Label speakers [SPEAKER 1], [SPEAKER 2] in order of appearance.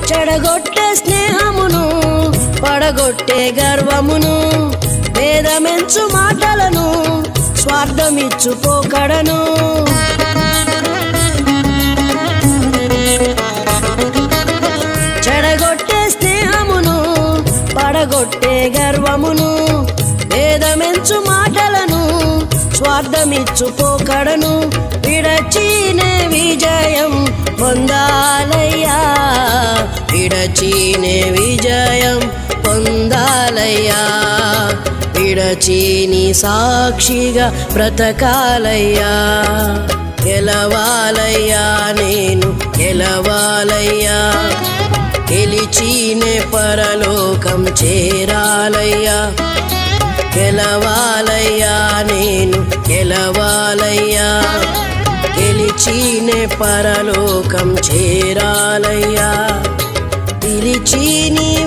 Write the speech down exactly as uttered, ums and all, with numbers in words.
[SPEAKER 1] చెడగొట్టే స్నేహమును పడగొట్టే గర్వమును భేదమెంచు మాటలను స్వార్థమిచ్చు పోకడను చెడగొట్టే స్నేహమును పడగొట్టే గర్వమును భేదమెంచు మాటలను స్వార్థమిచ్చు పోకడను విడచీనే విజయం పొందాలయ్యా విడచీనే విజయం పొందాలయ్యా విడచీని సాక్షిగా బ్రతకాలయ్యా గెలవాలయ్యా నేను గెలవాలయ్యా గెలిచీనే పరలోకం చేరాలయ్యా గెలవాలయ్యా నేను గెలవాలయ్యా గెలిచీనే పరలోకం చేరాలయ్యా పిలిచి నీ